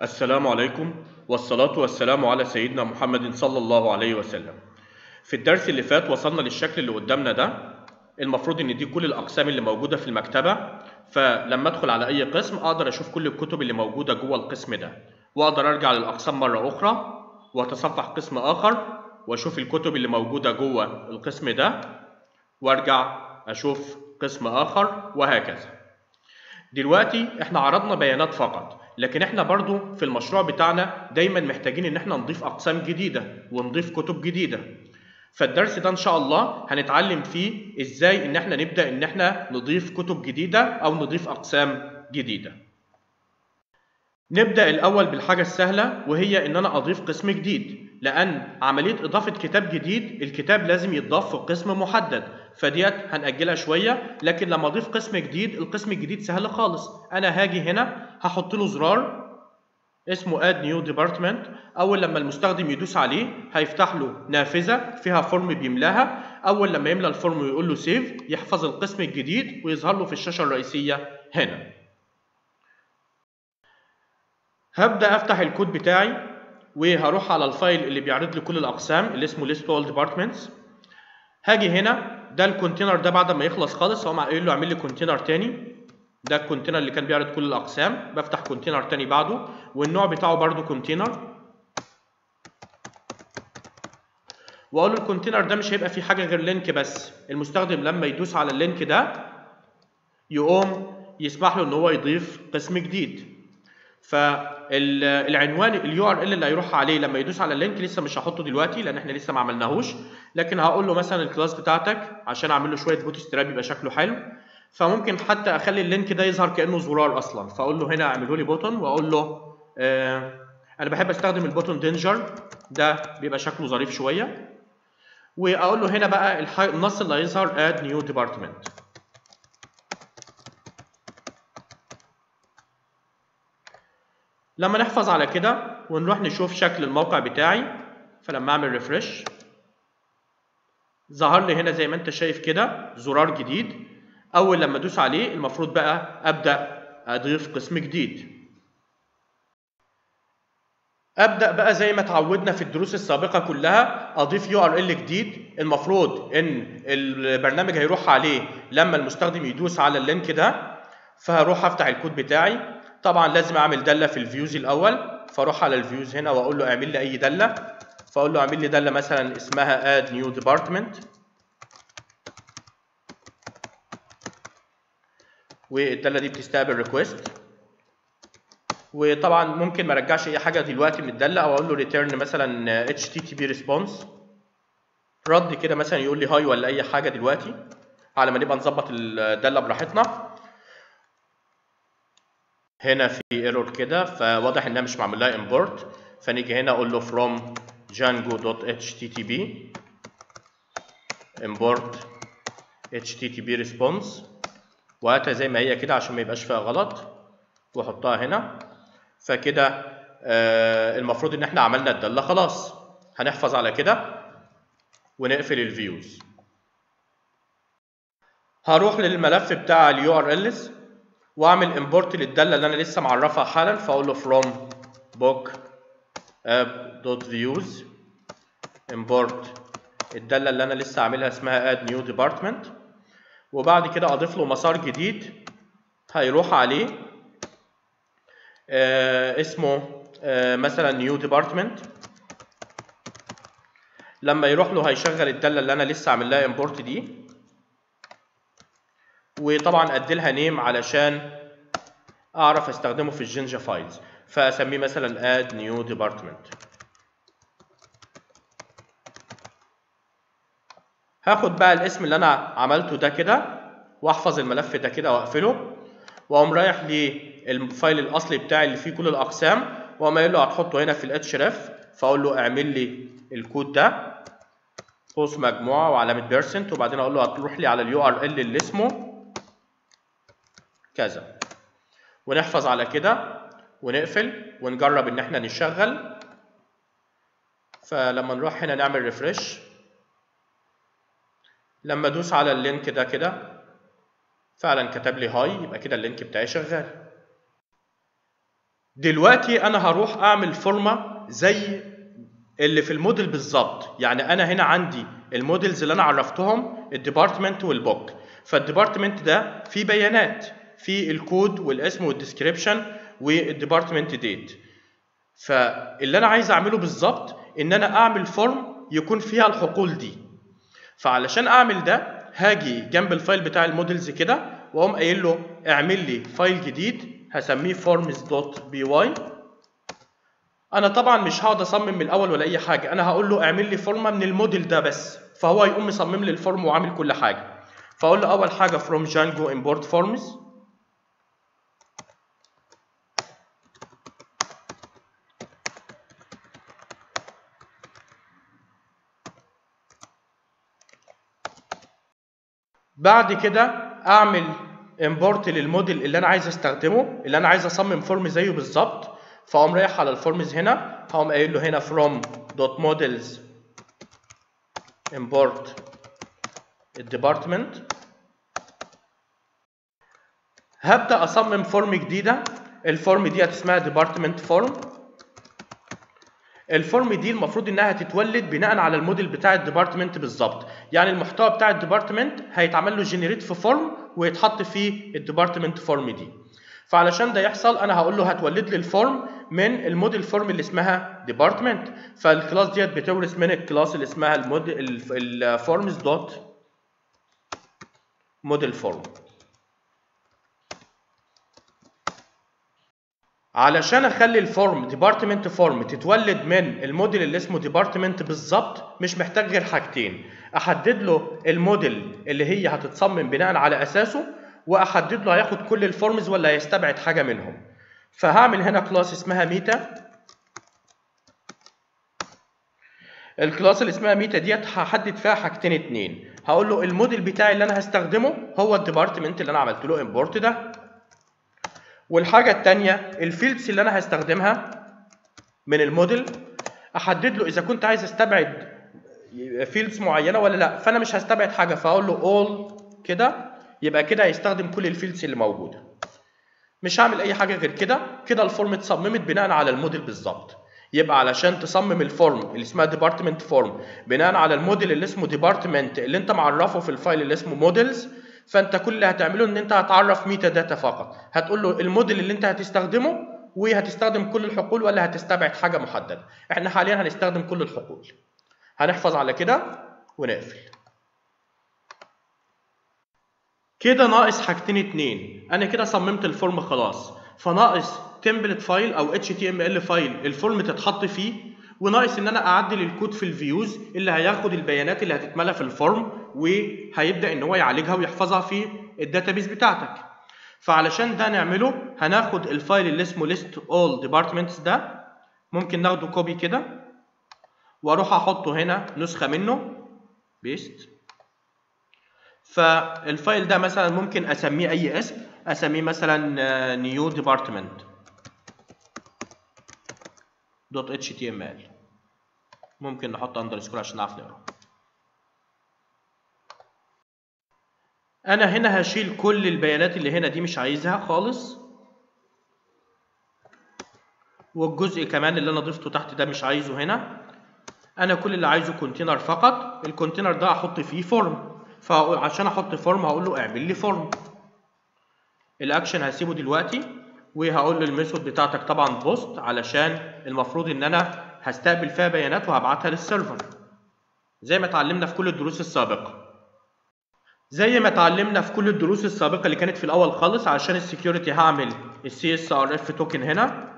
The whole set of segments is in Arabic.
السلام عليكم والصلاة والسلام على سيدنا محمد صلى الله عليه وسلم. في الدرس اللي فات وصلنا للشكل اللي قدامنا ده. المفروض ان دي كل الاقسام اللي موجودة في المكتبة، فلما ادخل على اي قسم اقدر اشوف كل الكتب اللي موجودة جوه القسم ده، واقدر ارجع للاقسام مرة اخرى واتصفح قسم اخر واشوف الكتب اللي موجودة جوه القسم ده، وارجع اشوف قسم اخر وهكذا. دلوقتي احنا عرضنا بيانات فقط، لكن احنا برضو في المشروع بتاعنا دايما محتاجين ان احنا نضيف اقسام جديدة ونضيف كتب جديدة. فالدرس ده ان شاء الله هنتعلم فيه ازاي ان احنا نبدأ ان احنا نضيف كتب جديدة او نضيف اقسام جديدة. نبدأ الأول بالحاجة السهلة، وهي إن أنا أضيف قسم جديد، لأن عملية إضافة كتاب جديد الكتاب لازم يتضاف في قسم محدد، فديت هنأجلها شوية. لكن لما أضيف قسم جديد، القسم الجديد سهل خالص. أنا هاجي هنا هحط له زرار اسمه Add New Department. أول لما المستخدم يدوس عليه هيفتح له نافذة فيها فورم بيملاها. أول لما يملى الفورم ويقول له سيف، يحفظ القسم الجديد ويظهر له في الشاشة الرئيسية هنا. هبدأ أفتح الكود بتاعي وهروح على الفايل اللي بيعرض لي كل الأقسام اللي اسمه List All Departments. هاجي هنا، ده الكونتينر ده بعد ما يخلص خالص هقوم قايل له اعمل لي كونتينر تاني. ده الكونتينر اللي كان بيعرض كل الأقسام، بفتح كونتينر تاني بعده والنوع بتاعه برده كونتينر، وأقول له الكونتينر ده مش هيبقى فيه حاجة غير لينك بس. المستخدم لما يدوس على اللينك ده يقوم يسمح له إن هو يضيف قسم جديد. فالعنوان اليو ار ال اللي هيروح عليه لما يدوس على اللينك لسه مش هحطه دلوقتي لان احنا لسه ما عملناهوش، لكن هقول له مثلا الكلاس بتاعتك عشان اعمل له شويه بوت ستراب يبقى شكله حلو. فممكن حتى اخلي اللينك ده يظهر كانه زرار اصلا، فاقول له هنا اعمله لي بوتون، واقول له انا بحب استخدم البوتون دينجر، ده بيبقى شكله ظريف شويه. واقول له هنا بقى النص اللي هيظهر اد نيو ديبارتمنت. لما نحفظ على كده ونروح نشوف شكل الموقع بتاعي، فلما اعمل ريفرش ظهر لي هنا زي ما انت شايف كده زرار جديد. اول لما ادوس عليه المفروض بقى ابدا اضيف قسم جديد. ابدا بقى زي ما اتعودنا في الدروس السابقه كلها اضيف يو ار ال جديد. المفروض ان البرنامج هيروح عليه لما المستخدم يدوس على اللينك ده. فهروح افتح الكود بتاعي. طبعا لازم اعمل داله في الفيوز الاول، فاروح على الفيوز هنا واقول له اعمل لي اي داله، فاقول له اعمل لي داله مثلا اسمها add new department، والداله دي بتستقبل ريكويست. وطبعا ممكن ما ارجعش اي حاجه دلوقتي من الداله، او اقول له ريتيرن مثلا HTTP ريسبونس، رد كده مثلا يقول لي هاي ولا اي حاجه دلوقتي على ما نبقى نظبط الداله براحتنا. هنا في ايرور كده، فواضح انها مش معمول لها امبورت، فنيجي هنا اقول له from django.http import http response، وهاتها زي ما هي كده عشان ما يبقاش فيها غلط، واحطها هنا. فكده المفروض ان احنا عملنا الداله خلاص. هنحفظ على كده ونقفل الفيوز. هروح للملف بتاع اليو ار الز واعمل امبورت للداله اللي انا لسه معرفها حالا، فاقول له from book app.views import الداله اللي انا لسه عاملها اسمها add new department. وبعد كده اضيف له مسار جديد هيروح عليه اسمه مثلا new department. لما يروح له هيشغل الداله اللي انا لسه عامل لها امبورت دي، وطبعا اديلها نيم علشان اعرف استخدمه في الجينجا فايلز، فاسميه مثلا add new department. هاخد بقى الاسم اللي انا عملته ده كده واحفظ الملف ده كده واقفله، واقوم رايح للفايل الاصلي بتاعي اللي فيه كل الاقسام، واقوم قايل له هتحطه هنا في الاتش-ريف، فاقول له اعمل لي الكود ده قوس مجموعه وعلامه بيرسنت، وبعدين اقول له هتروح لي على اليو ار ال اللي اسمه كذا، ونحفظ على كده ونقفل ونجرب ان احنا نشغل. فلما نروح هنا نعمل ريفرش، لما ادوس على اللينك ده كده فعلا كتب لي هاي، يبقى كده اللينك بتاعي شغال. دلوقتي انا هروح اعمل فورمه زي اللي في الموديل بالظبط. يعني انا هنا عندي الموديلز اللي انا عرفتهم الديبارتمنت والبوك. فالديبارتمنت ده فيه بيانات، في الكود والاسم والديسكريبشن والديبارتمنت ديت. فاللي انا عايز اعمله بالظبط ان انا اعمل فورم يكون فيها الحقول دي. فعلشان اعمل ده هاجي جنب الفايل بتاع الموديلز كده واقوم قايل له اعمل لي فايل جديد هسميه forms.py. انا طبعا مش هقعد اصمم من الاول ولا اي حاجه، انا هقول له اعمل لي فورمه من الموديل ده بس، فهو يقوم مصمم لي الفورم وعامل كل حاجه. فاقول له اول حاجه from Django import forms. بعد كده اعمل import للموديل اللي انا عايز استخدمه، اللي انا عايز اصمم فورم زيه بالظبط. فاقوم رايح على الفورمز هنا، هقوم قايل له هنا from .models import الديبارتمنت. هبدا اصمم فورم جديده. الفورم دي اسمها ديبارتمنت فورم. الفورم دي المفروض انها تتولد بناء على الموديل بتاع الديبارتمنت بالظبط. يعني المحتوى بتاع الديبارتمنت هيتعمل له جنريت في فورم ويتحط في الديبارتمنت فورم دي. فعلشان ده يحصل انا هقول له هتولد لي الفورم من الموديل فورم اللي اسمها ديبارتمنت. فالكلاس ديت بتورث من الكلاس اللي اسمها الفورمز دوت موديل فورم. علشان اخلي الفورم ديبارتمنت فورم تتولد من الموديل اللي اسمه ديبارتمنت بالظبط مش محتاج غير حاجتين. احدد له الموديل اللي هي هتتصمم بناء على اساسه، واحدد له هياخد كل الفورمز ولا هيستبعد حاجه منهم. فهعمل هنا كلاس اسمها ميتا. الكلاس اللي اسمها ميتا ديت هحدد فيها حاجتين اتنين. هقول له الموديل بتاعي اللي انا هستخدمه هو الديبارتمنت اللي انا عملت له امبورت ده. والحاجه الثانيه الفيلدز اللي انا هستخدمها من الموديل احدد له اذا كنت عايز استبعد فيلدز معينه ولا لا. فانا مش هستبعد حاجه فاقول له all كده، يبقى كده هيستخدم كل الفيلدز اللي موجوده. مش هعمل اي حاجه غير كده. كده الفورم اتصممت بناء على الموديل بالظبط. يبقى علشان تصمم الفورم اللي اسمها ديبارتمنت فورم بناء على الموديل اللي اسمه ديبارتمنت اللي انت معرفه في الفايل اللي اسمه موديلز، فانت كل اللي هتعمله ان انت هتعرف ميتا داتا فقط. هتقول له الموديل اللي انت هتستخدمه وهتستخدم كل الحقول ولا هتستبعد حاجه محدده. احنا حاليا هنستخدم كل الحقول. هنحفظ على كده ونقفل. كده ناقص حاجتين اتنين. انا كده صممت الفورم خلاص، فناقص تمبلت فايل او HTML فايل الفورم تتحط فيه، وناقص ان انا اعدل الكود في الفيوز اللي هياخد البيانات اللي هتتملى في الفورم وهيبدا ان هو يعالجها ويحفظها في الداتابيس بتاعتك. فعلشان ده نعمله هناخد الفايل اللي اسمه list all departments ده، ممكن ناخده كوبي كده واروح احطه هنا نسخه منه بيست. فالفايل ده مثلا ممكن اسميه اي اسم، اسميه مثلا نيو ديبارتمنت دوت html. ممكن نحط اندرسكور عشان نعرف نقرا. انا هنا هشيل كل البيانات اللي هنا دي مش عايزها خالص، والجزء كمان اللي انا ضفته تحت ده مش عايزه هنا. انا كل اللي عايزه كونتينر فقط. الكونتينر ده هحط فيه فورم، فعشان احط فورم هقول له اعمل لي فورم. الاكشن هسيبه دلوقتي، وهقول له الميثود بتاعتك طبعا بوست علشان المفروض ان انا هستقبل فيها بيانات وهبعتها للسيرفر زي ما اتعلمنا في كل الدروس السابقه. زي ما اتعلمنا في كل الدروس السابقه اللي كانت في الاول خالص، عشان السكيورتي هعمل CSRF توكن هنا.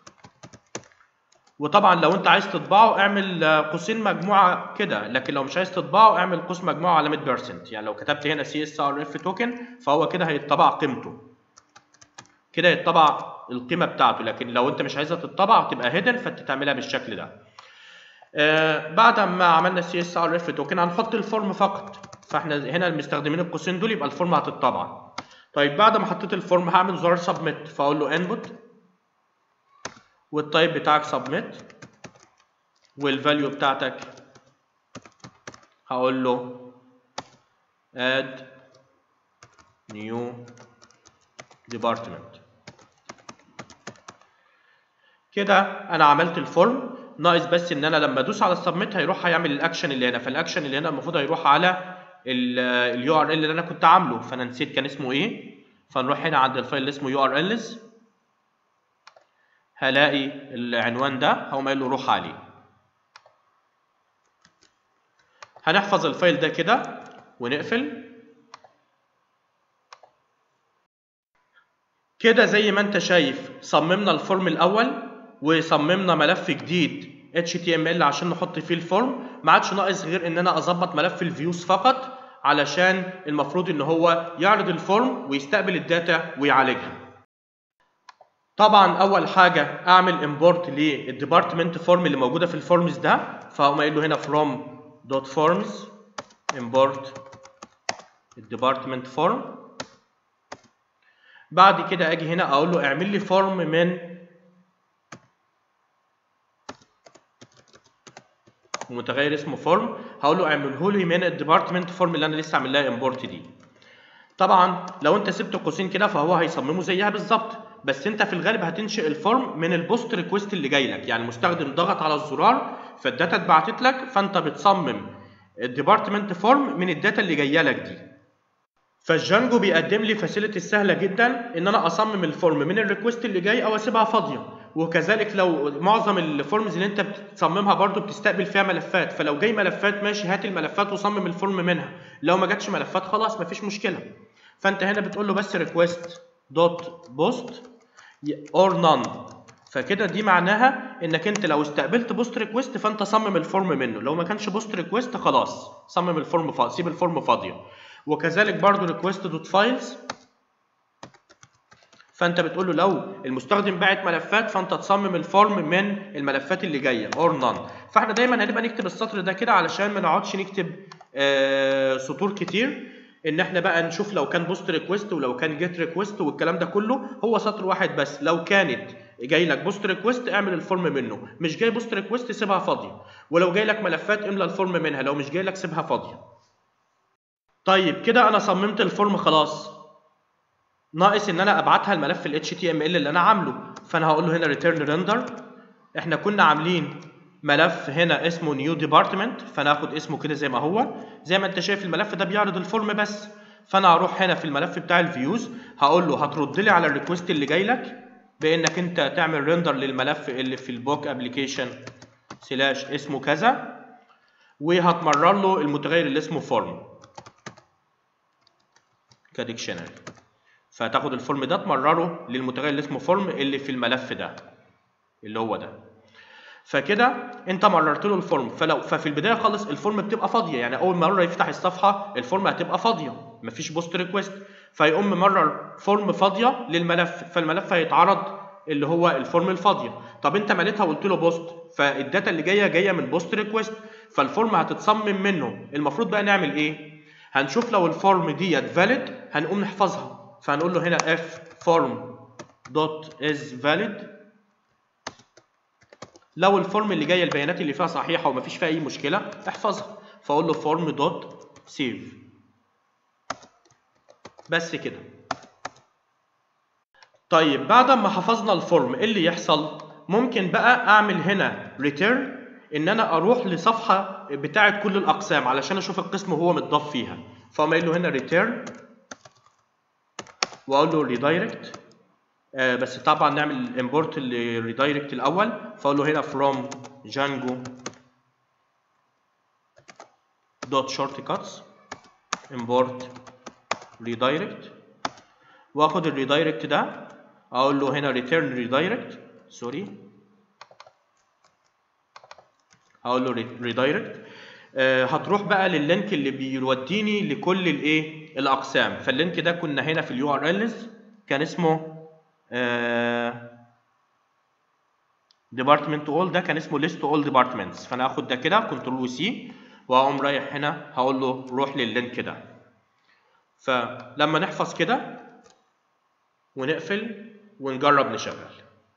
وطبعا لو انت عايز تطبعه اعمل قوسين مجموعه كده، لكن لو مش عايز تطبعه اعمل قوس مجموعه علامه بيرسنت. يعني لو كتبت هنا CSRF توكن فهو كده هيتطبع قيمته، كده يتطبع القيمه بتاعته. لكن لو انت مش عايزها تتطبع تبقى هيدن فانت تعملها بالشكل ده. بعد ما عملنا CSRF توكن هنحط الفورم فقط، فاحنا هنا مستخدمين القوسين دول يبقى الفورم هتتطبع. طيب بعد ما حطيت الفورم هعمل زرار سبميت، فاقول له انبوت والتايب بتاعك سبميت، والفاليو بتاعتك هقول له add new department. كده انا عملت الفورم، ناقص بس ان انا لما ادوس على السبميت هيروح هيعمل الاكشن اللي هنا، فالاكشن اللي هنا المفروض هيروح على اليو ار ال اللي انا كنت عامله، فانا نسيت كان اسمه ايه. فنروح هنا عند الفايل اللي اسمه يو ار الز، هلاقي العنوان ده، هقوم قايل له روح عليه. هنحفظ الفايل ده كده ونقفل. كده زي ما انت شايف صممنا الفورم الاول وصممنا ملف جديد HTML عشان نحط فيه الفورم. ما عادش ناقص غير ان انا اظبط ملف الفيوز فقط، علشان المفروض ان هو يعرض الفورم ويستقبل الداتا ويعالجها. طبعا اول حاجه اعمل امبورت للديبارتمنت فورم اللي موجوده في الفورمز ده، فهقوم قايل له هنا from .forms import الديبارتمنت فورم. بعد كده اجي هنا اقول له اعمل لي فورم من متغير اسمه فورم، هقول له اعمله لي من الديبارتمنت فورم اللي انا لسه عامل لها امبورت دي. طبعا لو انت سبت قوسين كده فهو هيصممه زيها بالظبط، بس انت في الغالب هتنشئ الفورم من البوست ريكويست اللي جاي لك، يعني المستخدم ضغط على الزرار فالداتا اتبعتت لك، فانت بتصمم الديبارتمنت فورم من الداتا اللي جايه لك دي. فالجانجو بيقدم لي فاسيلتي سهله جدا ان انا اصمم الفورم من الريكوست اللي جاي او اسيبها فاضيه، وكذلك لو معظم الفورمز اللي انت بتصممها برضو بتستقبل فيها ملفات، فلو جاي ملفات ماشي هات الملفات وصمم الفورم منها، لو ما جاتش ملفات خلاص مفيش مشكله. فانت هنا بتقول له بس ريكوست دوت بوست اور نون، فكده دي معناها انك انت لو استقبلت بوست ريكوست فانت صمم الفورم منه، لو ما كانش بوست ريكوست خلاص صمم الفورم فاضي، سيب الفورم فاضيه. وكذلك برضو ريكوست دوت فايلز، فانت بتقول له لو المستخدم باعت ملفات فانت تصمم الفورم من الملفات اللي جايه اور نون. فاحنا دايما هنبقى نكتب السطر ده كده علشان ما نقعدش نكتب سطور كتير، ان احنا بقى نشوف لو كان بوست ريكوست ولو كان جيت ريكوست والكلام ده كله، هو سطر واحد بس. لو كانت جاي لك بوست ريكوست اعمل الفورم منه، مش جاي بوست ريكوست سيبها فاضيه، ولو جاي لك ملفات املى الفورم منها، لو مش جاي لك سيبها فاضيه. طيب كده انا صممت الفورم خلاص، ناقص ان انا ابعتها الملف ال HTML اللي انا عامله، فانا هقول له هنا return render. احنا كنا عاملين ملف هنا اسمه new department، فانا هاخد اسمه كده زي ما هو، زي ما انت شايف الملف ده بيعرض الفورم بس. فانا هروح هنا في الملف بتاع الفيوز هقول له هترد لي على الريكوست اللي جاي لك بانك انت تعمل ريندر للملف اللي في البوك ابلكيشن سلاش اسمه كذا، وهتمرر له المتغير اللي اسمه فورم كديكشنري، فهتاخد الفورم ده تمرره للمتغير اللي اسمه فورم اللي في الملف ده اللي هو ده. فكده انت مررت له الفورم، ففي البدايه خالص الفورم بتبقى فاضيه، يعني اول مره يفتح الصفحه الفورم هتبقى فاضيه مفيش بوست ريكوست، فيقوم ممرر فورم فاضيه للملف، فالملف هيتعرض اللي هو الفورم الفاضيه. طب انت مليتها وقلت له بوست، فالداتا اللي جايه من بوست ريكوست، فالفورم هتتصمم منه. المفروض بقى نعمل ايه؟ هنشوف لو الفورم ديت فاليد هنقوم نحفظها، فهنقول له هنا if form dot is valid، لو الفورم اللي جايه البيانات اللي فيها صحيحه ومفيش فيها اي مشكله احفظها، فاقول له form dot save. بس كده. طيب بعد ما حفظنا الفورم ايه اللي يحصل؟ ممكن بقى اعمل هنا return، ان انا اروح لصفحه بتاعه كل الاقسام علشان اشوف القسم وهو متضاف فيها، فاقوم قايل له هنا return واقول له redirect. بس طبعا نعمل امبورت للريدايركت الاول، فاقول له هنا from django dot shortcuts import redirect، واخد الريدايركت ده اقول له هنا return redirect، سوري هقول له redirect. هتروح بقى لللينك اللي بيوديني لكل الايه الاقسام، فاللينك ده كنا هنا في اليو ار الز كان اسمه department all، ده كان اسمه list all departments، فانا هاخد ده كده كنترول وسي واقوم رايح هنا هقول له روح لللينك ده. فلما نحفظ كده ونقفل ونجرب نشغل،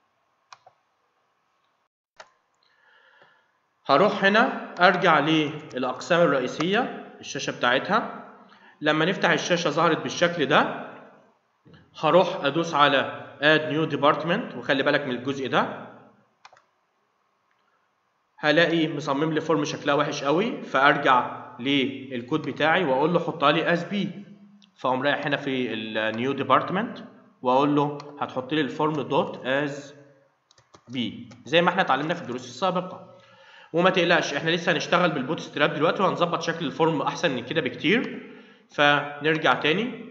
هروح هنا ارجع للاقسام الرئيسيه الشاشه بتاعتها. لما نفتح الشاشه ظهرت بالشكل ده، هروح ادوس على add new department، وخلي بالك من الجزء ده هلاقي مصمم لي فورم شكلها وحش قوي، فارجع للكود بتاعي واقول له حطها لي از بي، فاقوم رايح هنا في النيو ديبارتمنت واقول له هتحط لي الفورم دوت از بي زي ما احنا اتعلمنا في الدروس السابقه. وما تقلقش احنا لسه هنشتغل بالبوت ستراب دلوقتي وهنظبط شكل الفورم احسن من كده بكتير. فنرجع تاني،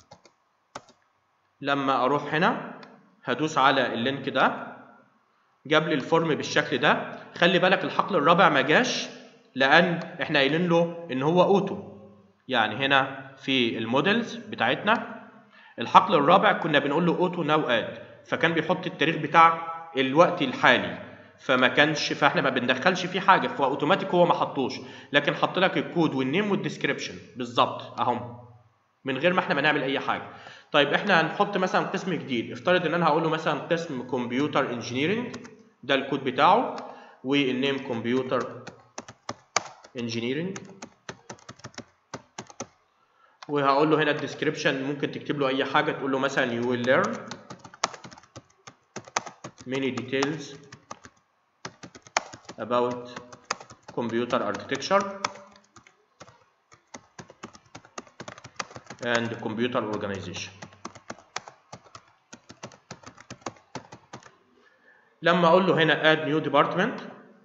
لما اروح هنا هدوس على اللينك ده جاب لي الفورم بالشكل ده. خلي بالك الحقل الرابع ما جاش لان احنا قايلين له ان هو اوتو، يعني هنا في المودلز بتاعتنا الحقل الرابع كنا بنقول له اوتو ناو اد، فكان بيحط التاريخ بتاع الوقت الحالي، فاحنا ما بندخلش فيه حاجه، فاوتوماتيك هو ما حطوش، لكن حط لك الكود والنيم والديسكريبشن بالظبط اهم من غير ما احنا ما نعمل اي حاجه. طيب احنا هنحط مثلا قسم جديد، افترض ان انا هقول له مثلا قسم كمبيوتر انجينيرنج، ده الكود بتاعه، والنيم كمبيوتر انجينيرنج، وهقول له هنا الديسكريبشن ممكن تكتب له اي حاجه، تقول له مثلا you will learn many details about computer architecture and computer organization. لما اقول له هنا add new department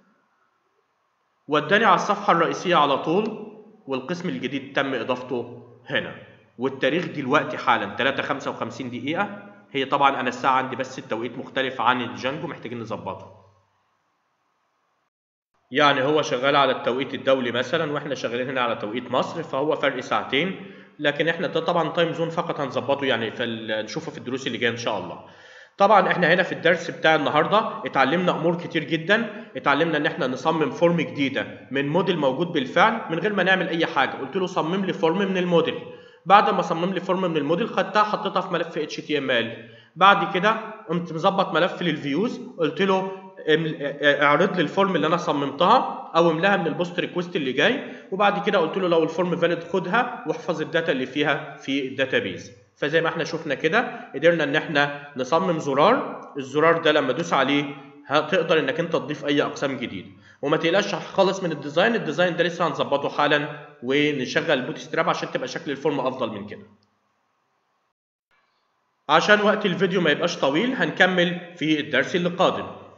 وداني على الصفحه الرئيسيه على طول، والقسم الجديد تم اضافته هنا، والتاريخ دلوقتي حالا 3:55 دقيقه. هي طبعا انا الساعه عندي بس التوقيت مختلف عن الجانجو، محتاجين نظبطه. يعني هو شغال على التوقيت الدولي مثلا واحنا شغالين هنا على توقيت مصر، فهو فرق ساعتين، لكن احنا ده طبعا تايم زون فقط هنظبطه يعني نشوفه في الدروس اللي جايه ان شاء الله. طبعا احنا هنا في الدرس بتاع النهارده اتعلمنا امور كتير جدا. اتعلمنا ان احنا نصمم فورم جديده من موديل موجود بالفعل من غير ما نعمل اي حاجه. قلت له صمم لي فورم من الموديل، بعد ما صمم لي فورم من الموديل خدتها حطيتها في ملف HTML. بعد كده قمت مظبط ملف للفيوز، قلت له اعرض لي الفورم اللي انا صممتها او املاها من البوست ريكوست اللي جاي، وبعد كده قلت له لو الفورم فاليد خدها واحفظ الداتا اللي فيها في الداتابيز. فزي ما احنا شفنا كده قدرنا ان احنا نصمم زرار، الزرار ده لما ادوس عليه هتقدر انك انت تضيف اي اقسام جديده. وما تقلقش خالص من الديزاين ده لسه هنظبطه حالا ونشغل البوت ستراب عشان تبقى شكل الفورم افضل من كده. عشان وقت الفيديو ما يبقاش طويل هنكمل في الدرس اللي قادم.